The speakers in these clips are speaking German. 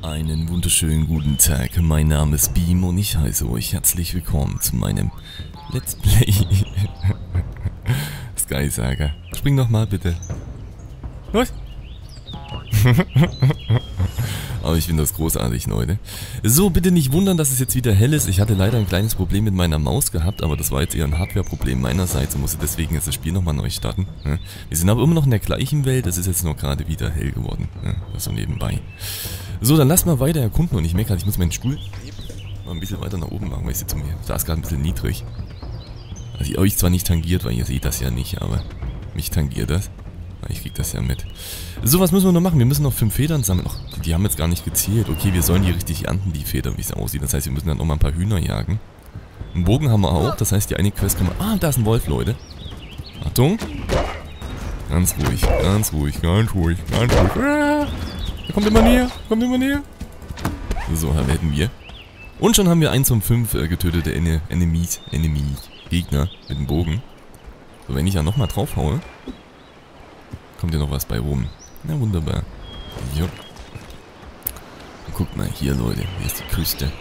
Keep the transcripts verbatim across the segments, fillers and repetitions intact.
Einen wunderschönen guten Tag, mein Name ist Beam und ich heiße euch herzlich willkommen zu meinem Let's Play Sky Saga. Spring doch mal bitte. Was? Aber ich finde das großartig, Leute. So, bitte nicht wundern, dass es jetzt wieder hell ist. Ich hatte leider ein kleines Problem mit meiner Maus gehabt, aber das war jetzt eher ein Hardware-Problem meinerseits und musste deswegen jetzt das Spiel nochmal neu starten. Wir sind aber immer noch in der gleichen Welt, es ist jetzt nur gerade wieder hell geworden. Das so nebenbei. So, dann lass mal weiter erkunden und ich merke gerade, ich muss meinen Stuhl mal ein bisschen weiter nach oben machen, weil ich sitze mir. Da ist gerade ein bisschen niedrig. Also euch zwar nicht tangiert, weil ihr seht das ja nicht, aber mich tangiert das. Ich krieg das ja mit. So, was müssen wir noch machen? Wir müssen noch fünf Federn sammeln. Ach, die, die haben jetzt gar nicht gezählt. Okay, wir sollen die richtig ernten, die Federn, wie es aussieht. Das heißt, wir müssen dann noch mal ein paar Hühner jagen. Einen Bogen haben wir auch. Das heißt, die eine Quest kann man... Ah, da ist ein Wolf, Leute. Achtung. Ganz ruhig, ganz ruhig, ganz ruhig, ganz ruhig. Ah, der kommt immer näher, kommt immer näher. So, da werden wir. Und schon haben wir eins von fünf äh, getötete Ene Enemies, Enemies, Gegner mit dem Bogen. So, wenn ich ja nochmal drauf haue... kommt ja noch was bei rum. Na wunderbar. Jo. Guckt mal hier, Leute. Hier ist die Küste.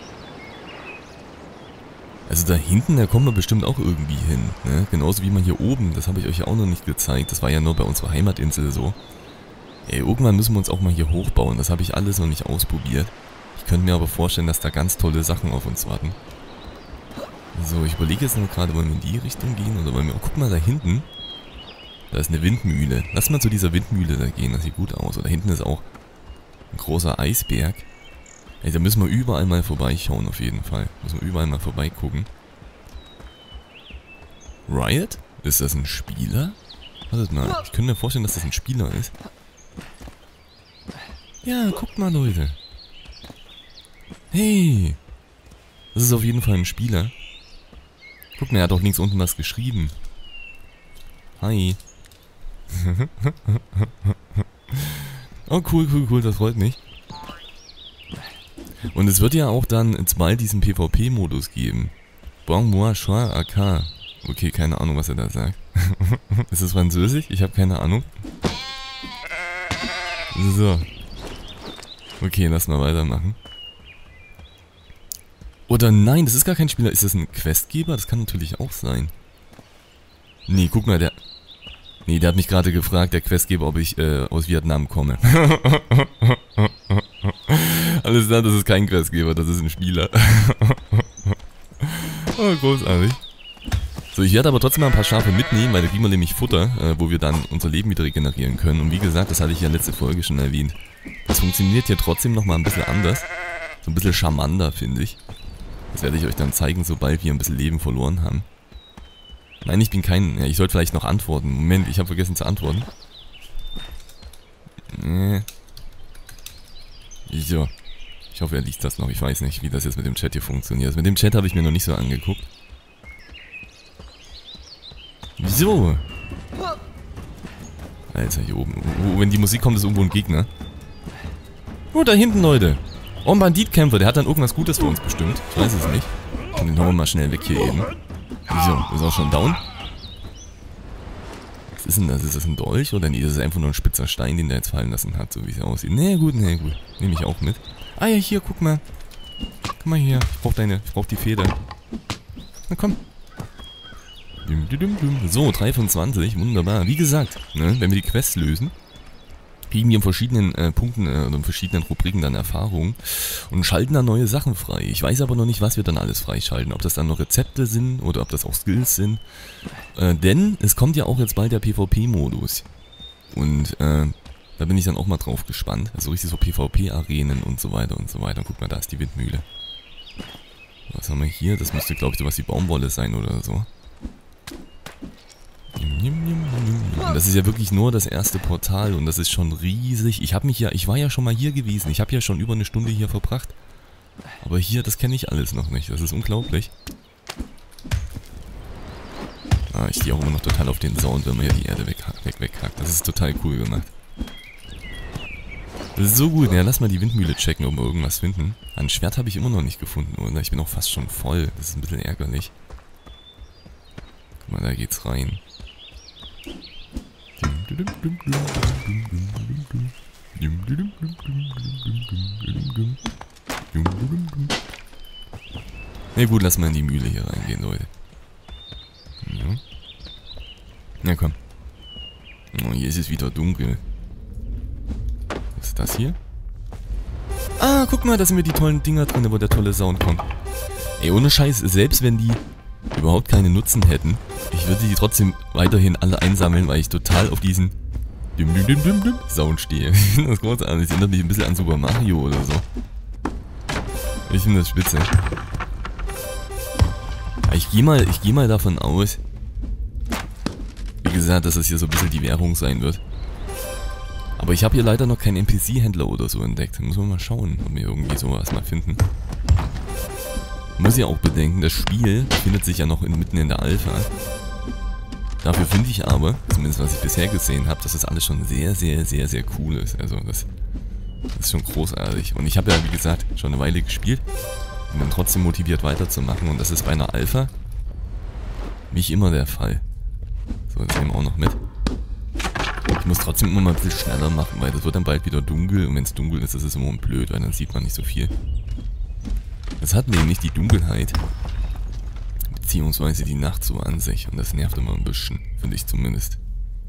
Also da hinten, da kommen wir bestimmt auch irgendwie hin. Ne? Genauso wie man hier oben. Das habe ich euch ja auch noch nicht gezeigt. Das war ja nur bei unserer Heimatinsel so. Ey, irgendwann müssen wir uns auch mal hier hochbauen. Das habe ich alles noch nicht ausprobiert. Ich könnte mir aber vorstellen, dass da ganz tolle Sachen auf uns warten. So, ich überlege jetzt noch gerade, wollen wir in die Richtung gehen? Oder wollen wir... Oh, guck mal da hinten. Da ist eine Windmühle. Lass mal zu dieser Windmühle da gehen, das sieht gut aus. Und da hinten ist auch ein großer Eisberg. Ey, da müssen wir überall mal vorbeischauen auf jeden Fall. Müssen wir überall mal vorbeigucken. Riot? Ist das ein Spieler? Wartet mal, ich könnte mir vorstellen, dass das ein Spieler ist. Ja, guckt mal, Leute. Hey! Das ist auf jeden Fall ein Spieler. Guck mal, er hat auch links unten was geschrieben. Hi. Oh, cool, cool, cool, das freut mich. Und es wird ja auch dann jetzt bald diesen PvP-Modus geben. Bon moi choix A K. Okay, keine Ahnung, was er da sagt. Ist das Französisch? Ich habe keine Ahnung. So. Okay, lass mal weitermachen. Oder nein, das ist gar kein Spieler. Ist das ein Questgeber? Das kann natürlich auch sein. Nee, guck mal, der... Nee, der hat mich gerade gefragt, der Questgeber, ob ich äh, aus Vietnam komme. Alles klar, das ist kein Questgeber, das ist ein Spieler. Oh, großartig. So, ich werde aber trotzdem mal ein paar Schafe mitnehmen, weil da kriegen wir nämlich Futter, äh, wo wir dann unser Leben wieder regenerieren können. Und wie gesagt, das hatte ich ja letzte Folge schon erwähnt. Das funktioniert hier trotzdem nochmal ein bisschen anders. So ein bisschen charmanter, finde ich. Das werde ich euch dann zeigen, sobald wir ein bisschen Leben verloren haben. Nein, ich bin kein... Ja, ich sollte vielleicht noch antworten. Moment, ich habe vergessen zu antworten. Nee. So. Ich hoffe, er liest das noch. Ich weiß nicht, wie das jetzt mit dem Chat hier funktioniert. Mit dem Chat habe ich mir noch nicht so angeguckt. So. Alter, hier oben. Oh, wenn die Musik kommt, ist irgendwo ein Gegner. Oh, da hinten, Leute. Oh, ein Banditkämpfer. Der hat dann irgendwas Gutes für uns bestimmt. Ich weiß es nicht. Und den hauen wir mal schnell weg hier eben. So, ist auch schon down. Was ist denn das? Ist das ein Dolch oder nee? Das ist einfach nur ein spitzer Stein, den der jetzt fallen lassen hat, so wie es aussieht. Nee, gut, nee, gut. Nehme ich auch mit. Ah ja, hier, guck mal. Guck mal hier. Ich brauch deine, ich brauch die Feder. Na komm. So, drei von zwanzig, wunderbar. Wie gesagt, ne, wenn wir die Quests lösen, kriegen wir in verschiedenen äh, Punkten äh, oder in verschiedenen Rubriken dann Erfahrung und schalten dann neue Sachen frei. Ich weiß aber noch nicht, was wir dann alles freischalten. Ob das dann noch Rezepte sind oder ob das auch Skills sind. Äh, denn es kommt ja auch jetzt bald der PvP-Modus. Und äh, da bin ich dann auch mal drauf gespannt. Also richtig so PvP-Arenen und so weiter und so weiter. Und guck mal, da ist die Windmühle. Was haben wir hier? Das müsste, glaube ich, sowas wie Baumwolle sein oder so. Und das ist ja wirklich nur das erste Portal und das ist schon riesig. Ich habe mich ja, ich war ja schon mal hier gewesen. Ich habe ja schon über eine Stunde hier verbracht. Aber hier, das kenne ich alles noch nicht. Das ist unglaublich. Ah, ich stehe auch immer noch total auf den Sound, wenn man ja die Erde weg, weg, weghackt. Das ist total cool gemacht. So gut, ja, lass mal die Windmühle checken, ob wir irgendwas finden. Ein Schwert habe ich immer noch nicht gefunden, oder? Ich bin auch fast schon voll. Das ist ein bisschen ärgerlich. Guck mal, da geht's rein. Na gut, lass mal in die Mühle hier reingehen, Leute. Ja. Na komm. Oh, hier ist es wieder dunkel. Was ist das hier? Ah, guck mal, da sind wir die tollen Dinger drin, wo der tolle Sound kommt. Ey, ohne Scheiß, selbst wenn die überhaupt keinen Nutzen hätten, ich würde die trotzdem weiterhin alle einsammeln, weil ich total auf diesen Düm, düm, düm, düm, düm Sound stehe. Ich finde das großartig. Das erinnert mich ein bisschen an Super Mario oder so. Ich finde das spitze. Ich gehe mal, ich gehe mal davon aus, wie gesagt, dass das hier so ein bisschen die Währung sein wird. Aber ich habe hier leider noch keinen N P C-Händler oder so entdeckt. Da müssen wir mal schauen, ob wir irgendwie sowas mal finden. Muss ja auch bedenken, das Spiel befindet sich ja noch in, mitten in der Alpha. Dafür finde ich aber, zumindest was ich bisher gesehen habe, dass das alles schon sehr, sehr, sehr, sehr cool ist. Also das, das ist schon großartig. Und ich habe ja, wie gesagt, schon eine Weile gespielt und bin trotzdem motiviert weiterzumachen. Und das ist bei einer Alpha nicht immer der Fall. So, das nehmen wir auch noch mit. Ich muss trotzdem immer mal ein bisschen schneller machen, weil das wird dann bald wieder dunkel. Und wenn es dunkel ist, ist es immer blöd, weil dann sieht man nicht so viel. Das hat nämlich die Dunkelheit, beziehungsweise die Nacht so an sich. Und das nervt immer ein bisschen, finde ich zumindest.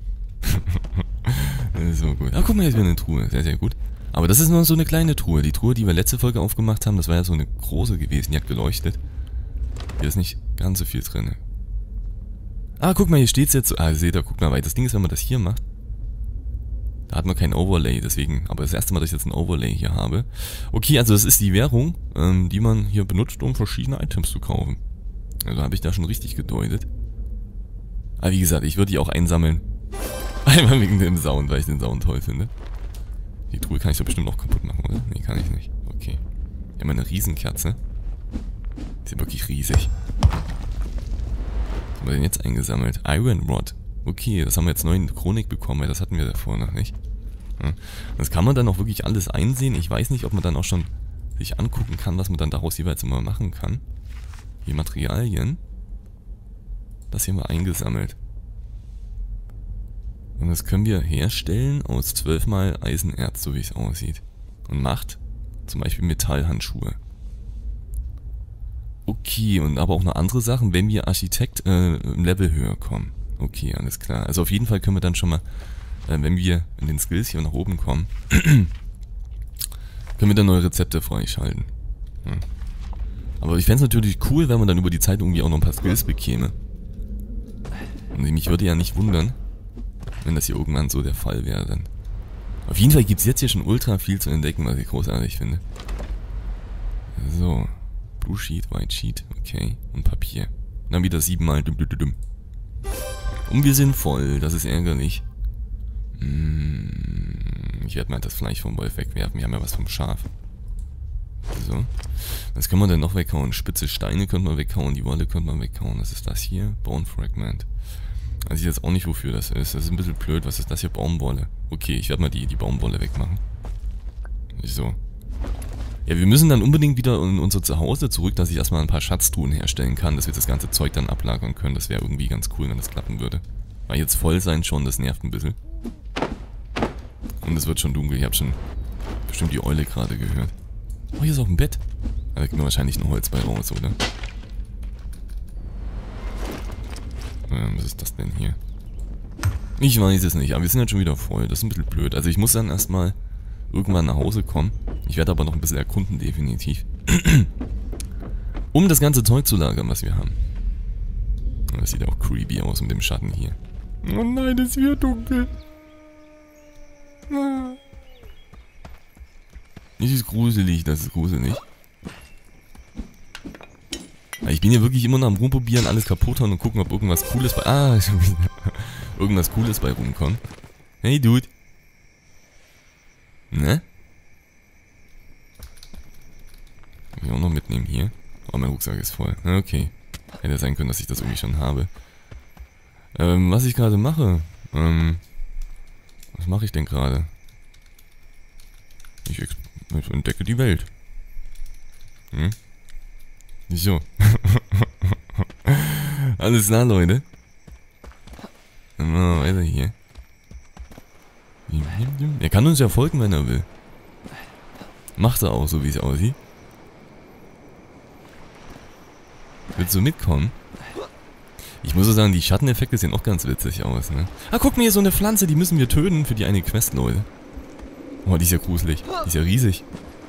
Das ist so gut. Ah, guck mal, jetzt wieder eine Truhe. Sehr, sehr gut. Aber das ist nur so eine kleine Truhe. Die Truhe, die wir letzte Folge aufgemacht haben, das war ja so eine große gewesen. Die hat geleuchtet. Hier ist nicht ganz so viel drin. Ah, guck mal, hier steht es jetzt so. Ah, seht ihr, guck mal, weil das Ding ist, wenn man das hier macht, da hat man kein Overlay, deswegen, aber das erste Mal, dass ich jetzt ein Overlay hier habe. Okay, also das ist die Währung, ähm, die man hier benutzt, um verschiedene Items zu kaufen. Also habe ich da schon richtig gedeutet. Aber wie gesagt, ich würde die auch einsammeln. Einmal wegen dem Sound, weil ich den Sound toll finde. Die Truhe kann ich doch bestimmt noch kaputt machen, oder? Nee, kann ich nicht. Okay. Wir haben eine Riesenkerze. Die ist wirklich riesig. Was haben wir denn jetzt eingesammelt? Iron Rod. Okay, das haben wir jetzt neu in Chronik bekommen, weil das hatten wir davor noch nicht. Ja. Das kann man dann auch wirklich alles einsehen. Ich weiß nicht, ob man dann auch schon sich angucken kann, was man dann daraus jeweils immer machen kann. Hier Materialien. Das hier mal eingesammelt. Und das können wir herstellen aus zwölf mal Eisenerz, so wie es aussieht. Und macht zum Beispiel Metallhandschuhe. Okay, und aber auch noch andere Sachen, wenn wir Architekt äh, im Level höher kommen. Okay, alles klar. Also auf jeden Fall können wir dann schon mal, äh, wenn wir in den Skills hier nach oben kommen, können wir dann neue Rezepte freischalten. Ja. Aber ich fände es natürlich cool, wenn man dann über die Zeit irgendwie auch noch ein paar Skills bekäme. Und mich würde ja nicht wundern, wenn das hier irgendwann so der Fall wäre dann. Auf jeden Fall gibt es jetzt hier schon ultra viel zu entdecken, was ich großartig finde. So. Blue Sheet, White Sheet, okay. Und Papier. Und dann wieder siebenmal dumm, dumm, dumm. Und wir sind voll, das ist ärgerlich. Hm, ich werde mal das Fleisch vom Wolf wegwerfen, wir haben ja was vom Schaf. So. Was können wir denn noch weghauen? Spitze Steine könnte man weghauen, die Wolle könnte man weghauen. Was ist das hier? Bone Fragment. Also ich weiß jetzt auch nicht, wofür das ist. Das ist ein bisschen blöd. Was ist das hier? Baumwolle. Okay, ich werde mal die, die Baumwolle wegmachen. So. Ja, wir müssen dann unbedingt wieder in unser Zuhause zurück, dass ich erstmal ein paar Schatztruhen herstellen kann, dass wir das ganze Zeug dann ablagern können. Das wäre irgendwie ganz cool, wenn das klappen würde. Weil jetzt voll sein schon, das nervt ein bisschen. Und es wird schon dunkel. Ich habe schon bestimmt die Eule gerade gehört. Oh, hier ist auch ein Bett. Da kriegen wir wahrscheinlich ein Holz bei raus, oder? Ähm, was ist das denn hier? Ich weiß es nicht, aber wir sind jetzt schon wieder voll. Das ist ein bisschen blöd. Also ich muss dann erstmal irgendwann nach Hause kommen. Ich werde aber noch ein bisschen erkunden, definitiv. Um das ganze Zeug zu lagern, was wir haben. Das sieht auch creepy aus mit dem Schatten hier. Oh nein, es wird dunkel. Ah. Das ist gruselig, das ist gruselig. Ich bin hier wirklich immer noch am rumprobieren, alles kaputt hauen und gucken, ob irgendwas Cooles bei... Ah, schon wieder. Irgendwas Cooles bei rumkommt. Hey, Dude. Ne? Kann ich auch noch mitnehmen hier. Oh, mein Rucksack ist voll. Okay. Hätte sein können, dass ich das irgendwie schon habe. Ähm, was ich gerade mache. Ähm, was mache ich denn gerade? Ich, ich entdecke die Welt. Hm? So. Alles klar, Leute. Dann machen wir weiter hier. Er kann uns ja folgen, wenn er will. Macht er auch, so wie es aussieht. Willst du mitkommen? Ich muss so sagen, die Schatteneffekte sehen auch ganz witzig aus, ne? Ah, guck mal, hier so eine Pflanze, die müssen wir töten für die eine Quest, Leute. Oh, die ist ja gruselig. Die ist ja riesig.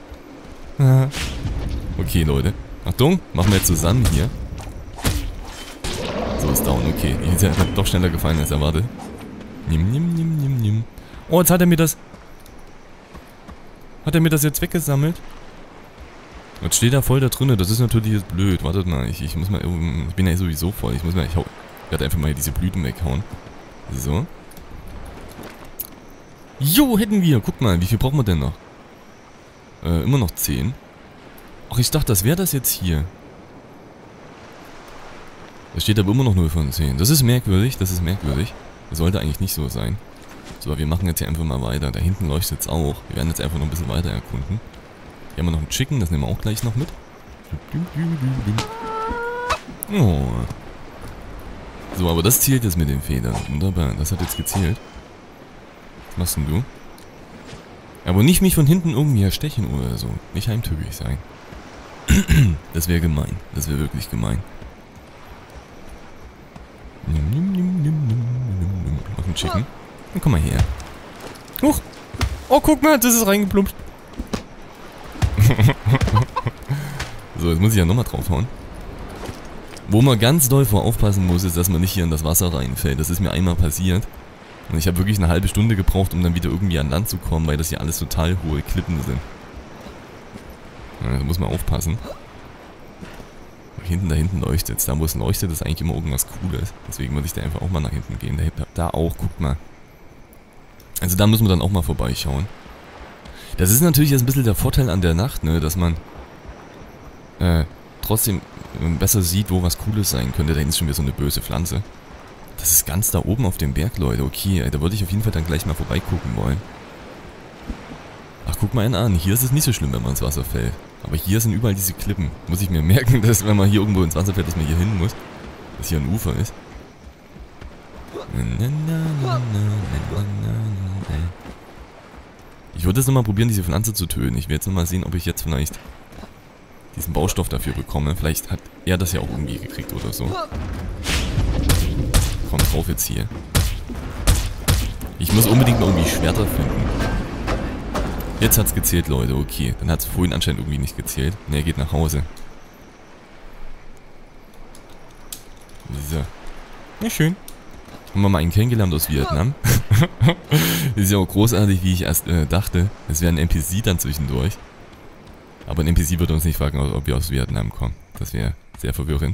Okay, Leute. Achtung, machen wir jetzt zusammen hier. So, ist down, okay. Die ist ja doch schneller gefallen als erwartet. Nimm, nimm, nimm, nimm, nimm. Oh, jetzt hat er mir das... Hat er mir das jetzt weggesammelt? Jetzt steht er voll da drinne, das ist natürlich jetzt blöd. Wartet mal, ich, ich muss mal... Ich bin ja sowieso voll. Ich muss mal... Ich, hau, ich werde einfach mal diese Blüten weghauen. So. Jo, hätten wir. Guck mal, wie viel brauchen wir denn noch? Äh, immer noch zehn. Ach, ich dachte, das wäre das jetzt hier. Da steht aber immer noch null von zehn. Das ist merkwürdig, das ist merkwürdig. Das sollte eigentlich nicht so sein. So, wir machen jetzt hier einfach mal weiter. Da hinten leuchtet es auch. Wir werden jetzt einfach noch ein bisschen weiter erkunden. Hier haben wir noch ein Chicken, das nehmen wir auch gleich noch mit. Oh. So, aber das zielt jetzt mit den Federn. Wunderbar, das hat jetzt gezählt. Was machst denn du? Aber nicht mich von hinten irgendwie erstechen oder so. Nicht heimtückisch sein. Das wäre gemein. Das wäre wirklich gemein. Noch ein Chicken. Dann komm mal her. Huch. Oh, guck mal, das ist reingeplumpt. So, jetzt muss ich ja nochmal draufhauen. Wo man ganz doll vor aufpassen muss, ist, dass man nicht hier in das Wasser reinfällt. Das ist mir einmal passiert. Und ich habe wirklich eine halbe Stunde gebraucht, um dann wieder irgendwie an Land zu kommen, weil das hier alles total hohe Klippen sind. Ja, da muss man aufpassen. Hinten, da hinten leuchtet es. Da wo es leuchtet, ist eigentlich immer irgendwas Cooles. Deswegen würde ich da einfach auch mal nach hinten gehen. Da, da auch, guckt mal. Also da müssen wir dann auch mal vorbeischauen. Das ist natürlich jetzt ein bisschen der Vorteil an der Nacht, ne, dass man äh, trotzdem besser sieht, wo was Cooles sein könnte. Da hinten ist schon wieder so eine böse Pflanze. Das ist ganz da oben auf dem Berg, Leute. Okay, da würde ich auf jeden Fall dann gleich mal vorbeigucken wollen. Ach, guck mal einen an. Hier ist es nicht so schlimm, wenn man ins Wasser fällt. Aber hier sind überall diese Klippen. Muss ich mir merken, dass wenn man hier irgendwo ins Wasser fällt, dass man hier hin muss. Dass hier ein Ufer ist. Ich würde jetzt nochmal probieren, diese Pflanze zu töten. Ich werde jetzt nochmal sehen, ob ich jetzt vielleicht diesen Baustoff dafür bekomme. Vielleicht hat er das ja auch irgendwie gekriegt oder so. Komm drauf jetzt hier. Ich muss unbedingt mal irgendwie Schwerter finden. Jetzt hat's gezählt, Leute. Okay, dann hat's vorhin anscheinend irgendwie nicht gezählt. Ne, er geht nach Hause. So. Ja, schön. Haben wir mal einen kennengelernt aus Vietnam. Ist ja auch großartig, wie ich erst äh, dachte. Es wäre ein N P C dann zwischendurch. Aber ein N P C würde uns nicht fragen, ob wir aus Vietnam kommen. Das wäre sehr verwirrend.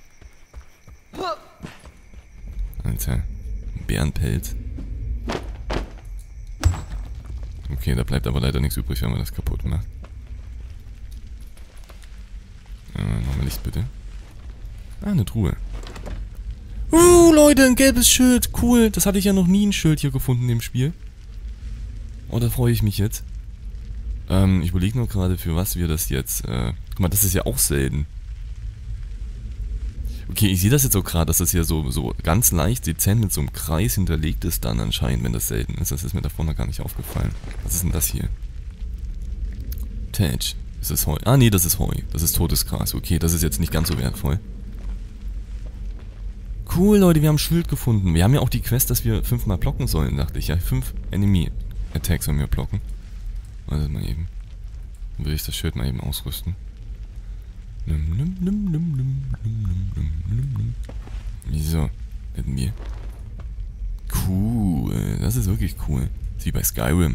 Alter, ein Bärenpelz. Okay, da bleibt aber leider nichts übrig, wenn man das kaputt macht. Äh, nochmal Licht bitte. Ah, eine Truhe. Uh, Leute, ein gelbes Schild. Cool, das hatte ich ja noch nie ein Schild hier gefunden im Spiel. Oh, da freue ich mich jetzt. Ähm, ich überlege nur gerade, für was wir das jetzt... Äh, guck mal, das ist ja auch selten. Okay, ich sehe das jetzt auch gerade, dass das hier so, so ganz leicht dezent mit so einem Kreis hinterlegt ist dann anscheinend, wenn das selten ist. Das ist mir davor noch gar nicht aufgefallen. Was ist denn das hier? Tätsch. Ist das Heu? Ah, nee, das ist Heu. Das ist totes Gras. Okay, das ist jetzt nicht ganz so wertvoll. Cool, Leute, wir haben Schild gefunden. Wir haben ja auch die Quest, dass wir fünfmal blocken sollen, dachte ich. Ja, fünf Enemy Attacks sollen wir blocken. Warte mal eben. Dann will ich das Schild mal eben ausrüsten. So, hätten wir. Cool, das ist wirklich cool. Das ist wie bei Skyrim.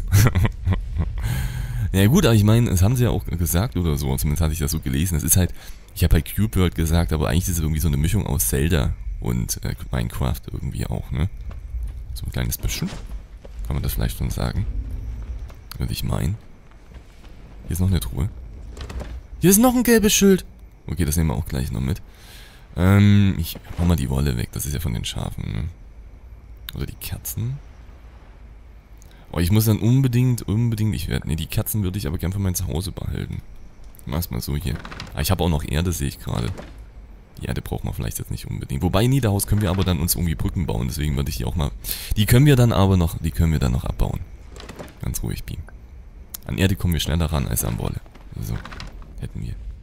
Ja gut, aber ich meine, das haben sie ja auch gesagt oder so, zumindest hatte ich das so gelesen. Es ist halt, ich habe halt Cube World gesagt, aber eigentlich ist es irgendwie so eine Mischung aus Zelda und äh, Minecraft irgendwie auch, ne? So ein kleines bisschen. Kann man das vielleicht schon sagen? Würde ich meinen. Hier ist noch eine Truhe. Hier ist noch ein gelbes Schild. Okay, das nehmen wir auch gleich noch mit. Ähm, ich hau mal die Wolle weg. Das ist ja von den Schafen, ne? Oder die Katzen. Oh, ich muss dann unbedingt, unbedingt, ich werde, ne, die Katzen würde ich aber gern für mein Zuhause behalten. Mach's mal so hier. Ah, ich habe auch noch Erde, sehe ich gerade. Die Erde braucht man vielleicht jetzt nicht unbedingt. Wobei, Niederhaus können wir aber dann uns irgendwie Brücken bauen. Deswegen würde ich die auch mal, die können wir dann aber noch, die können wir dann noch abbauen. ganz ruhig beamen. An Erde kommen wir schneller ran als an Wolle. So, hätten wir.